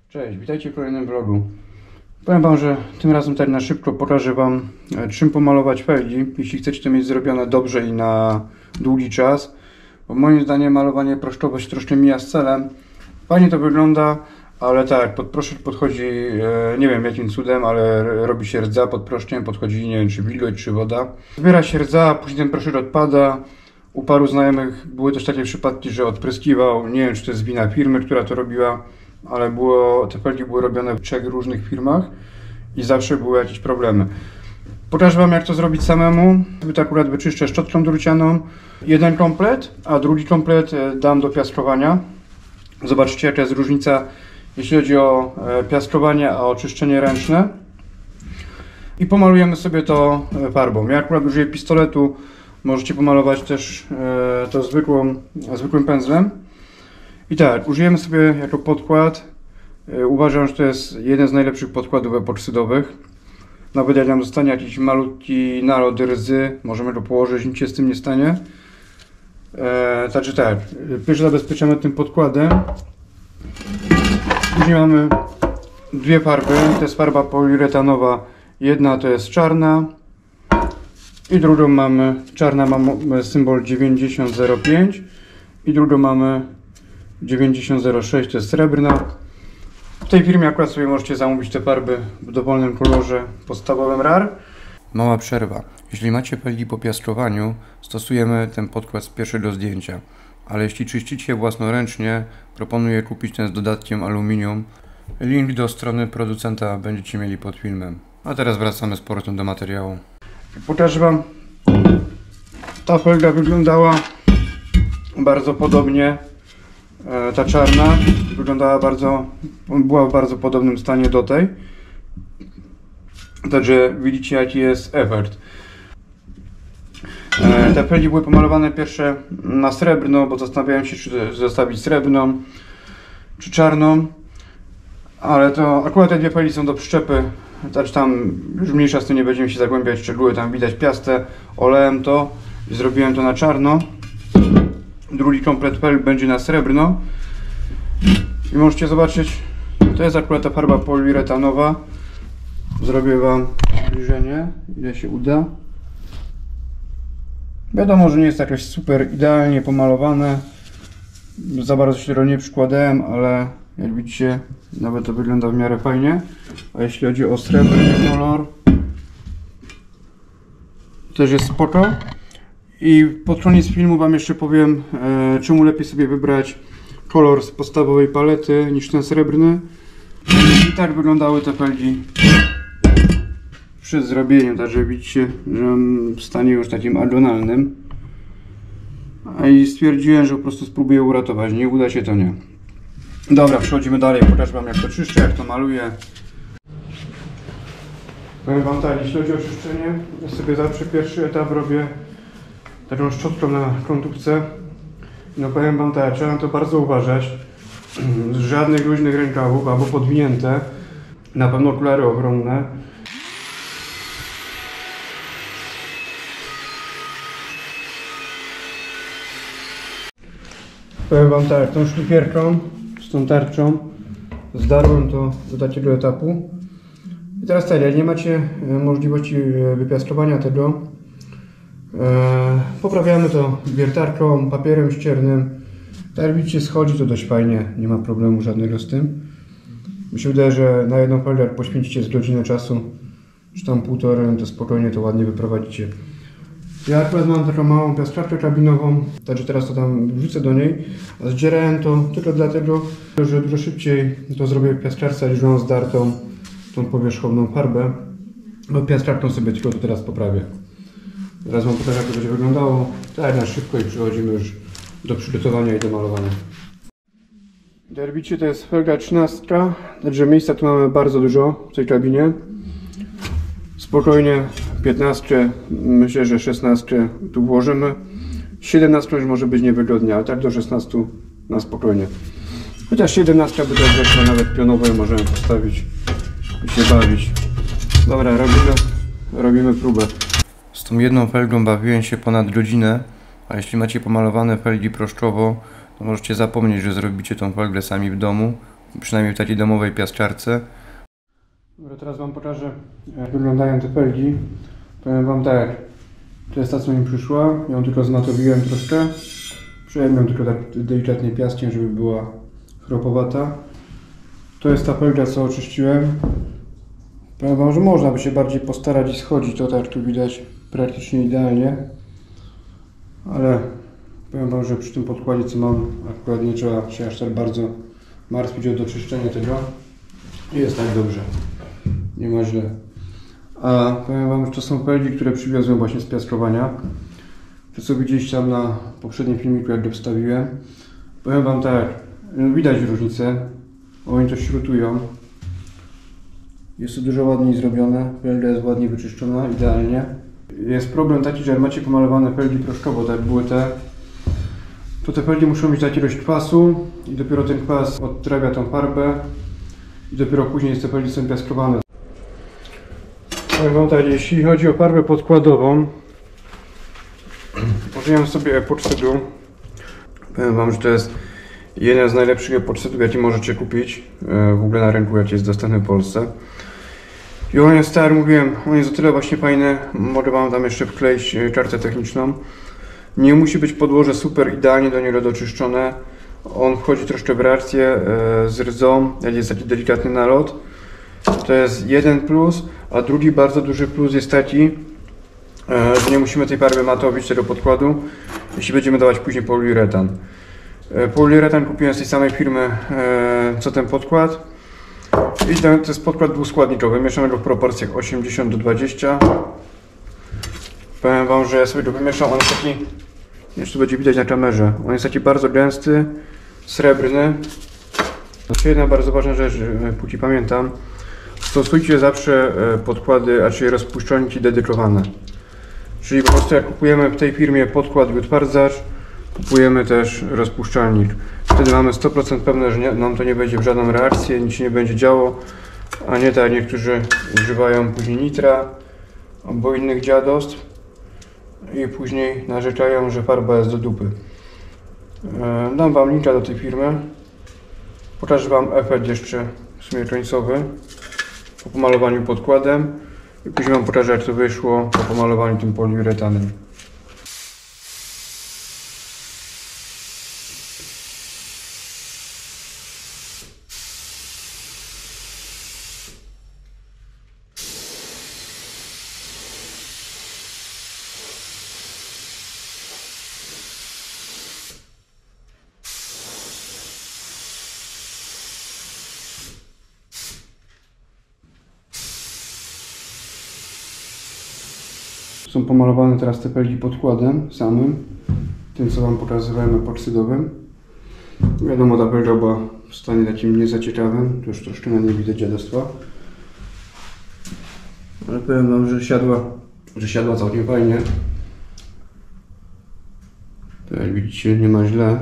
Cześć, witajcie w kolejnym vlogu. Powiem wam, że tym razem tak na szybko pokażę wam, czym pomalować felgi, jeśli chcecie to mieć zrobione dobrze i na długi czas. Bo moim zdaniem malowanie proszkowe się troszkę mija z celem. Fajnie to wygląda, ale tak, pod proszek podchodzi, nie wiem jakim cudem, ale robi się rdza pod proszkiem, podchodzi, nie wiem, czy wilgoć, czy woda. Zbiera się rdza, później ten proszek odpada. U paru znajomych były też takie przypadki, że odpryskiwał, nie wiem, czy to jest wina firmy, która to robiła, ale te felgi były robione w 3 różnych firmach i zawsze były jakieś problemy. Pokażę wam, jak to zrobić samemu. To akurat wyczyszczę szczotką drucianą. Jeden komplet, a drugi komplet dam do piaskowania. Zobaczcie, jaka jest różnica, jeśli chodzi o piaskowanie, a oczyszczenie ręczne. I pomalujemy sobie to farbą. Ja akurat użyję pistoletu. Możecie pomalować też to zwykłym pędzlem. I tak, użyjemy sobie jako podkład. Uważam, że to jest jeden z najlepszych podkładów epoksydowych. Nawet jak nam zostanie jakiś malutki nalot rdzy, możemy go położyć, nic się z tym nie stanie. Także tak, pierwszy zabezpieczamy tym podkładem. Później mamy dwie farby. To jest farba poliuretanowa. Jedna to jest czarna. I drugą mamy, czarna mamy symbol 9005 i drugą mamy 9006, to jest srebrna. W tej firmie akurat sobie możecie zamówić te farby w dowolnym kolorze podstawowym RAR. Mała przerwa. Jeśli macie felgi po piaskowaniu, stosujemy ten podkład z pierwszego zdjęcia. Ale jeśli czyścicie własnoręcznie, proponuję kupić ten z dodatkiem aluminium. Link do strony producenta będziecie mieli pod filmem. A teraz wracamy z powrotem do materiału. Pokażę wam, ta felga wyglądała bardzo podobnie, ta czarna była w bardzo podobnym stanie do tej, także widzicie jaki jest efekt. Te felgi były pomalowane pierwsze na srebrno, bo zastanawiałem się, czy zostawić srebrną czy czarną, ale to akurat te dwie felgi są do przyczepy. Także tam już mniejsza z tym, nie będziemy się zagłębiać w szczegóły, tam widać piastę, olałem to i zrobiłem to na czarno. Drugi komplet felg będzie na srebrno. I możecie zobaczyć, to jest akurat ta farba poliuretanowa. Zrobię wam zbliżenie, ile się uda. Wiadomo, że nie jest jakoś super idealnie pomalowane. Za bardzo się tego nie przykładałem, ale jak widzicie, nawet to wygląda w miarę fajnie. A jeśli chodzi o srebrny kolor, też jest spoko. I pod koniec filmu wam jeszcze powiem, czemu lepiej sobie wybrać kolor z podstawowej palety niż ten srebrny. I tak wyglądały te felgi przed zrobieniem, także widzicie, że mam w stanie już takim agonalnym. I stwierdziłem, że po prostu spróbuję uratować. Nie uda się, to nie. Dobra, przechodzimy dalej. Pokażę wam, jak to czyszczę, jak to maluję. Powiem wam tak, jeśli chodzi o czyszczenie, ja sobie zawsze pierwszy etap robię taką szczotką na końcówce. No powiem wam tak, trzeba na to bardzo uważać. Żadnych luźnych rękawów albo podwinięte. Na pewno okulary ochronne. Powiem wam tak, tą szlifierką, z tą tarczą zdarłem to do takiego etapu. I teraz tak, jak nie macie możliwości wypiaskowania tego, poprawiamy to wiertarką, papierem ściernym. Tak jak widzicie, schodzi to dość fajnie, nie ma problemu żadnego z tym. Mi się wydaje, że na jedną felgę jak poświęcicie z godzinę czasu, czy tam półtorej, to spokojnie to ładnie wyprowadzicie. Ja akurat mam taką małą piaskarkę kabinową, także teraz to tam wrzucę do niej. A zdzierałem to tylko dlatego, że dużo szybciej to zrobię w piaskarce, niż mam zdartą tą powierzchowną farbę. Bo piaskarką sobie tylko to teraz poprawię. Teraz wam pokażę, jak to będzie wyglądało. Tak na szybko i przechodzimy już do przygotowania i do malowania. Jak widzicie, to jest felga 13, także miejsca tu mamy bardzo dużo w tej kabinie. Spokojnie 15, myślę, że 16 tu włożymy. 17 już może być niewygodnie, ale tak do 16 na spokojnie. Chociaż 17 by też weszła, nawet pionowo możemy postawić i się bawić. Dobra, robimy próbę. Z tą jedną felgą bawiłem się ponad godzinę, a jeśli macie pomalowane felgi proszkowo, to możecie zapomnieć, że zrobicie tą felgę sami w domu, przynajmniej w takiej domowej piaszczarce. Dobra, teraz wam pokażę, jak wyglądają te felgi. Powiem wam tak, to jest ta, co mi przyszła, ją tylko zmatowiłem troszkę. Przejąłem ją tylko tak delikatnie piaskiem, żeby była chropowata. To jest ta felga, co oczyściłem. Powiem wam, że można by się bardziej postarać i schodzić, to tak tu widać praktycznie idealnie. Ale powiem wam, że przy tym podkładzie, co mam, akurat nie trzeba się aż tak bardzo martwić o doczyszczenie tego. Jest tak dobrze, nie ma źle. A powiem wam, że to są felgi, które przywiozłem właśnie z piaskowania. To, co widzieliście tam na poprzednim filmiku, jak go wstawiłem. Powiem wam tak, widać różnicę. Oni to śrutują. Jest to dużo ładniej zrobione. Felga jest ładnie wyczyszczona, idealnie. Jest problem taki, że jak macie pomalowane felgi proszkowo, tak jak były to te felgi muszą mieć jakiegoś kwasu i dopiero ten kwas odtrawia tą farbę i dopiero później te felgi są piaskowane. Powiem wam tak, jeśli chodzi o farbę podkładową, użyłem sobie epoxydu. Powiem wam, że to jest jeden z najlepszych epoxydów, jaki możecie kupić w ogóle na rynku, jaki jest dostępny w Polsce. I on jest, tak jak mówiłem, on jest o tyle właśnie fajny, mogę wam tam jeszcze wkleić kartę techniczną. Nie musi być podłoże super idealnie do niego doczyszczone. On wchodzi troszkę w reakcję z rdzą, jak jest taki delikatny nalot. To jest jeden plus, a drugi bardzo duży plus jest taki, że nie musimy tej farby matowić, tego podkładu, jeśli będziemy dawać później poliuretan. Poliuretan kupiłem z tej samej firmy co ten podkład. I to jest podkład dwuskładnikowy, mieszamy go w proporcjach 80:20. Powiem wam, że ja sobie go wymieszam, on jest taki, jeszcze tu będzie widać na kamerze, on jest taki bardzo gęsty, srebrny. Jeszcze jedna bardzo ważna rzecz, póki pamiętam, stosujcie zawsze podkłady, a czyli rozpuszczalniki dedykowane. Czyli po prostu jak kupujemy w tej firmie podkład i utwardzacz, kupujemy też rozpuszczalnik. Wtedy mamy 100% pewne, że nam to nie wejdzie w żadną reakcję, nic się nie będzie działo, a nie tak niektórzy używają później nitra albo innych dziadostw i później narzekają, że farba jest do dupy. Dam wam linka do tej firmy. Pokażę wam efekt jeszcze w sumie końcowy po pomalowaniu podkładem i później wam pokażę, jak to wyszło po pomalowaniu tym poliuretanem. Są pomalowane teraz te felgi podkładem samym, tym co wam pokazywałem, epoksydowym. Wiadomo, ta felga była w stanie takim niezaciekawym, to już troszkę na niej widać dziadostwa. Ale powiem wam, że siadła całkiem fajnie. To jak widzicie, nie ma źle.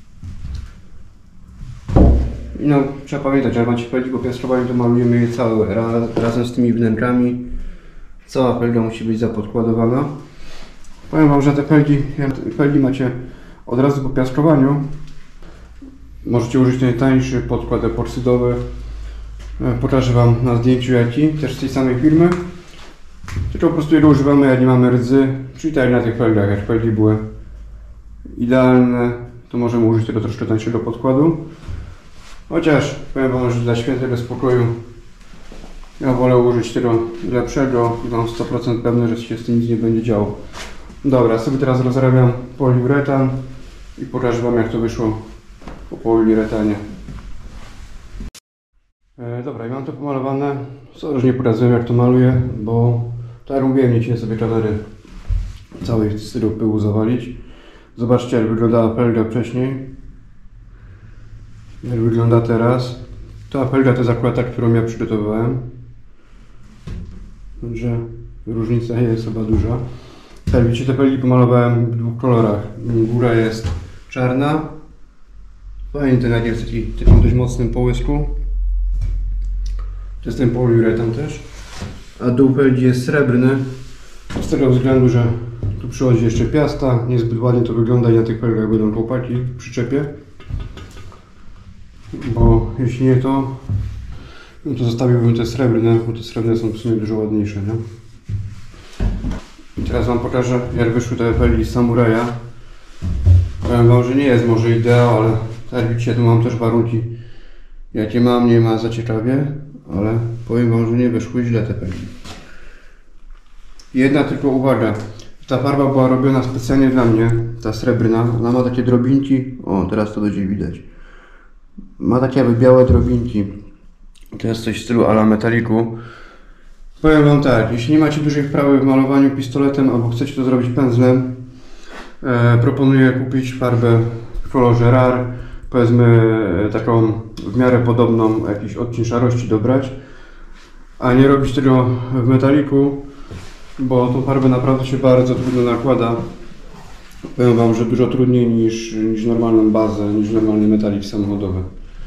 I no, trzeba pamiętać, że jak macie felgi po piaskowaniu, to malujemy je całe razem z tymi wnękami. Cała felga musi być zapodkładowana. Powiem wam, że te felgi macie od razu po piaskowaniu. Możecie użyć najtańszy podkład epoxydowy. Pokażę wam na zdjęciu jaki, też z tej samej firmy. Tylko po prostu jego używamy, jak nie mamy rdzy, czyli tak jak na tych felgach. Jak felgi były idealne, to możemy użyć tego troszkę tańszego podkładu. Chociaż powiem wam, że dla świętego spokoju ja wolę użyć tego lepszego i mam 100% pewny, że się z tym nic nie będzie działo. Dobra, sobie teraz rozrabiam poliuretan i pokażę wam, jak to wyszło po poliuretanie. Dobra, i mam to pomalowane. Już nie pokazuję, jak to maluję, bo tak jak mówiłem, nie chciałem sobie kamery całej z tego pyłu zawalić. Zobaczcie, jak wyglądała felga wcześniej. Jak wygląda teraz. Ta felga to jest akurat ta, którą ja przygotowywałem. Także różnica jest chyba duża. Tak, widzicie, te felgi pomalowałem w dwóch kolorach. Góra jest czarna. Fajnie ten jak jest takim dość mocnym połysku. To jest ten poliuretan też. A dół felgi jest srebrny. Z tego względu, że tu przychodzi jeszcze piasta. Niezbyt ładnie to wygląda i na tych felgach będą kołpaki w przyczepie. Bo jeśli nie to, no to zostawiłbym te srebrne, bo te srebrne są w sumie dużo ładniejsze, nie? I teraz wam pokażę, jak wyszły te pelgi z Samuraja. Powiem wam, że nie jest może ideał, ale tak jak widzicie, tu mam też warunki, jakie mam, nie ma za ciekawie, ale powiem wam, że nie wyszły źle te pelgi. Jedna tylko uwaga, ta farba była robiona specjalnie dla mnie, ta srebrna, ona ma takie drobinki, o teraz to będzie widać, ma takie jakby białe drobinki, to jest coś w stylu ala metaliku. Powiem wam tak, jeśli nie macie dużej wprawy w malowaniu pistoletem albo chcecie to zrobić pędzlem, proponuję kupić farbę w kolorze RAR, powiedzmy taką w miarę podobną, jakiś odcień szarości dobrać, a nie robić tego w metaliku, bo tą farbę naprawdę się bardzo trudno nakłada. Powiem wam, że dużo trudniej niż normalną bazę, niż normalny metalik samochodowy.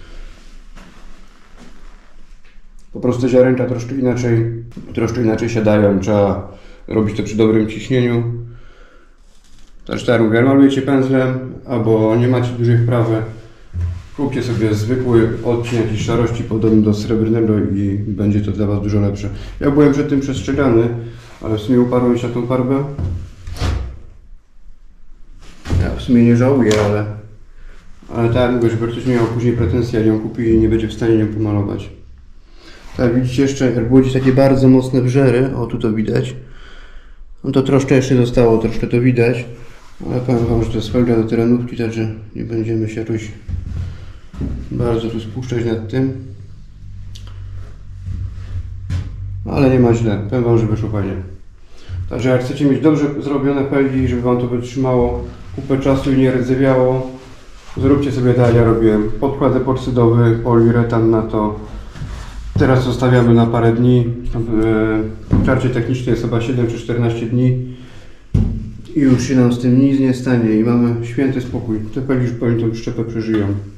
Po prostu ziarenka troszkę inaczej siadają, trzeba robić to przy dobrym ciśnieniu. Też tak mówię, malujecie pędzlem, albo nie macie dużej wprawy, kupcie sobie zwykły odcień jakiejś szarości podobny do srebrnego i będzie to dla was dużo lepsze. Ja byłem przed tym przestrzegany, ale w sumie uparłem się na tą farbę. Ja w sumie nie żałuję, ale tak jak mówię, żeby ktoś miał później pretensje, jak ją kupi i nie będzie w stanie nią pomalować. Tak, widzicie jeszcze, jak było gdzieś takie bardzo mocne wrzery, o tu to widać, no to troszkę jeszcze zostało, troszkę to widać, ale powiem wam, że to jest felga do terenówki, także nie będziemy się jakoś bardzo tu spuszczać nad tym. Ale nie ma źle, powiem wam, że wyszło fajnie. Także jak chcecie mieć dobrze zrobione felgi, żeby wam to wytrzymało kupę czasu i nie rdzewiało, zróbcie sobie tak jak ja robiłem. Podkład epoksydowny, poliuretan na to. Teraz zostawiamy na parę dni. W karcie technicznej jest chyba 7 czy 14 dni. I już się nam z tym nic nie stanie i mamy święty spokój. Te pelgi już powiem tą przyczepę przeżyją.